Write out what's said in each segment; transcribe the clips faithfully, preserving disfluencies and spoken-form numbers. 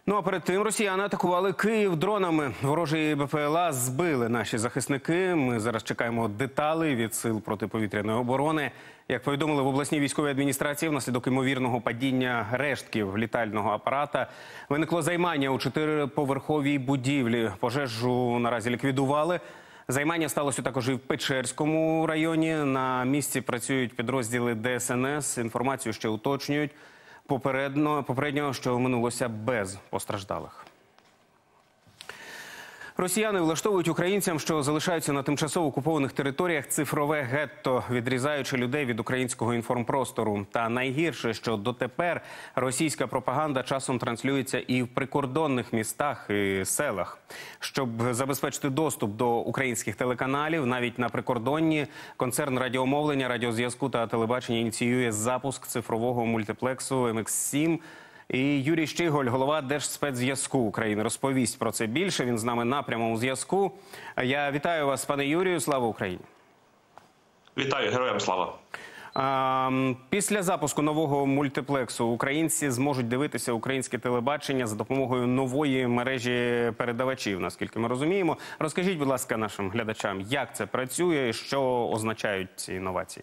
Ну а перед тим росіяни атакували Київ дронами. Ворожі БПЛА збили наші захисники. Ми зараз чекаємо деталей від сил протиповітряної оборони. Як повідомили в обласній військовій адміністрації, внаслідок ймовірного падіння рештків літального апарата виникло займання у чотириповерховій будівлі. Пожежу наразі ліквідували. Займання сталося також і в Печерському районі. На місці працюють підрозділи Де Ес Ен Ес. Інформацію ще уточнюють. Попередньо, попередньо, що минулося без постраждалих. Росіяни влаштовують українцям, що залишаються на тимчасово окупованих територіях, цифрове гетто, відрізаючи людей від українського інформпростору. Та найгірше, що дотепер російська пропаганда часом транслюється і в прикордонних містах і селах. Щоб забезпечити доступ до українських телеканалів, навіть на прикордонні, концерн радіомовлення, радіозв'язку та телебачення ініціює запуск цифрового мультиплексу Ем Ікс сім. І Юрій Щиголь, голова Держспецзв'язку України, розповість про це більше. Він з нами на прямому зв'язку. Я вітаю вас, пане Юрію. Слава Україні! Вітаю, героям слава! А, після запуску нового мультиплексу українці зможуть дивитися українське телебачення за допомогою нової мережі передавачів, наскільки ми розуміємо. Розкажіть, будь ласка, нашим глядачам, як це працює і що означають ці інновації?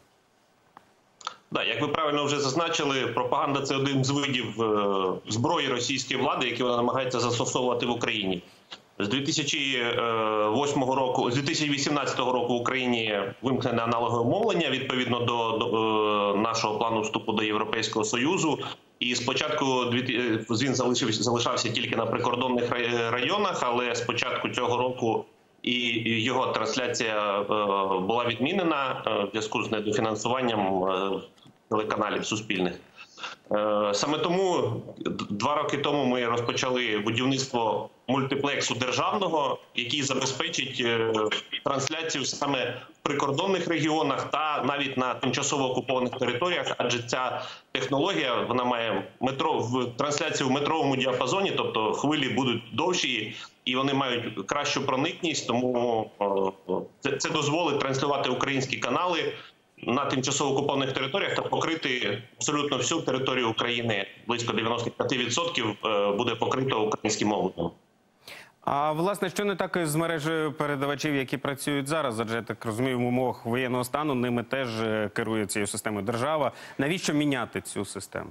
Да, як ви правильно вже зазначили, пропаганда – це один з видів е, зброї російської влади, які вона намагається застосовувати в Україні. З дві тисячі восьмого року, з дві тисячі вісімнадцятого року в Україні вимкнене аналогове мовлення відповідно до, до е, нашого плану вступу до Європейського Союзу. І спочатку він залишився, залишався тільки на прикордонних районах, але з початку цього року і його трансляція була відмінена в зв'язку з недофінансуванням телеканалів суспільних. Саме тому два роки тому ми розпочали будівництво мультиплексу державного, який забезпечить трансляцію саме в прикордонних регіонах та навіть на тимчасово окупованих територіях, адже ця технологія, вона має метро, в трансляцію в метровому діапазоні, тобто хвилі будуть довші і вони мають кращу проникність, тому це, це дозволить транслювати українські канали на тимчасово окупованих територіях та покрити абсолютно всю територію України. Близько дев'яносто п'ять відсотків буде покрито українським мовленням. А, власне, що не так з мережею передавачів, які працюють зараз? Адже, я так розумію, в умовах воєнного стану ними теж керує цією системою держава. Навіщо міняти цю систему?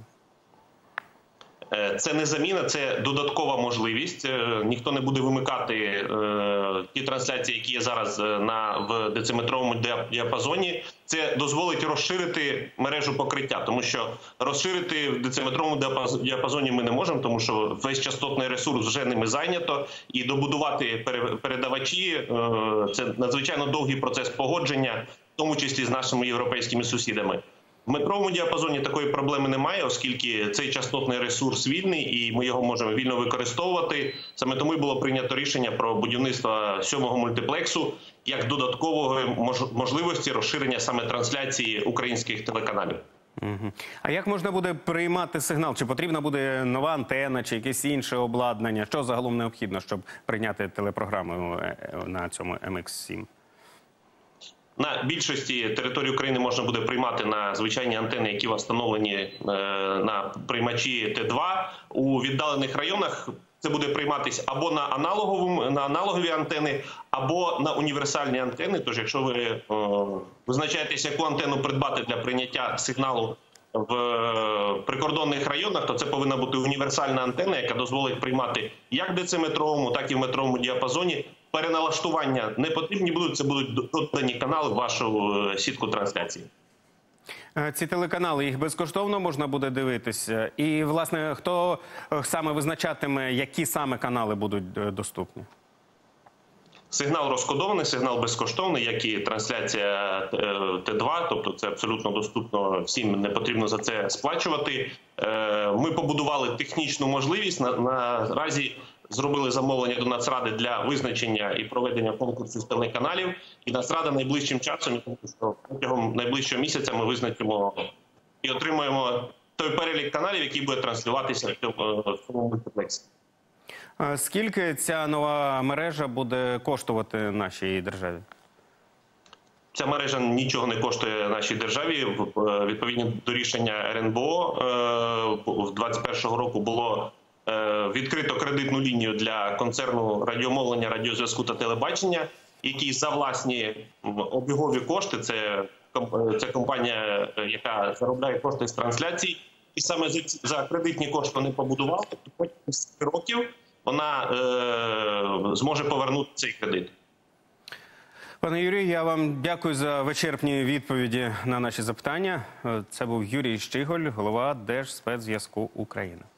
Це не заміна, це додаткова можливість. Ніхто не буде вимикати е, ті трансляції, які є зараз на, в дециметровому діапазоні. Це дозволить розширити мережу покриття, тому що розширити в дециметровому діапазоні ми не можемо, тому що весь частотний ресурс вже ними зайнято. І добудувати передавачі е, – це надзвичайно довгий процес погодження, в тому числі з нашими європейськими сусідами. В метровому діапазоні такої проблеми немає, оскільки цей частотний ресурс вільний і ми його можемо вільно використовувати. Саме тому і було прийнято рішення про будівництво сьомого мультиплексу як додаткової можливості розширення саме трансляції українських телеканалів. Угу. А як можна буде приймати сигнал? Чи потрібна буде нова антенна, чи якесь інше обладнання? Що загалом необхідно, щоб прийняти телепрограму на цьому Ем Ікс сім? На більшості території України можна буде приймати на звичайні антени, які встановлені на приймачі Т два. У віддалених районах це буде прийматися або на аналоговому, на аналогові антени, або на універсальні антени. Тож, якщо ви визначаєтесь, яку антенну придбати для прийняття сигналу в прикордонних районах, то це повинна бути універсальна антенна, яка дозволить приймати як в дециметровому, так і в метровому діапазоні. Переналаштування не потрібні будуть, це будуть додані канали в вашу сітку трансляції. Ці телеканали, їх безкоштовно можна буде дивитися? І, власне, хто саме визначатиме, які саме канали будуть доступні? Сигнал розкодований, сигнал безкоштовний, як і трансляція Т два, тобто це абсолютно доступно, всім не потрібно за це сплачувати. Ми побудували технічну можливість, наразі зробили замовлення до Нацради для визначення і проведення конкурсу з телеканалів. І Нацрада найближчим часом, протягом найближчого місяця ми визначимо і отримаємо той перелік каналів, який буде транслюватися в цьому мультиплексі. Скільки ця нова мережа буде коштувати нашій державі? Ця мережа нічого не коштує нашій державі. Відповідно до рішення Ер Ен Бе О з двадцять першого року було відкрито кредитну лінію для концерну радіомовлення, радіозв'язку та телебачення, який за власні обігові кошти, це, це компанія, яка заробляє кошти з трансляцій, і саме за, за кредитні кошти вони побудували, і потім з років вона е, зможе повернути цей кредит. Пане Юрію, я вам дякую за вичерпні відповіді на наші запитання. Це був Юрій Щиголь, голова Держспецзв'язку України.